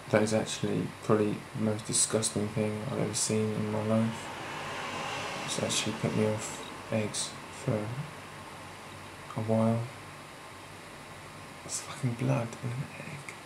That is actually probably the most disgusting thing I've ever seen in my life. It's actually put me off eggs for a while. It's fucking blood in an egg.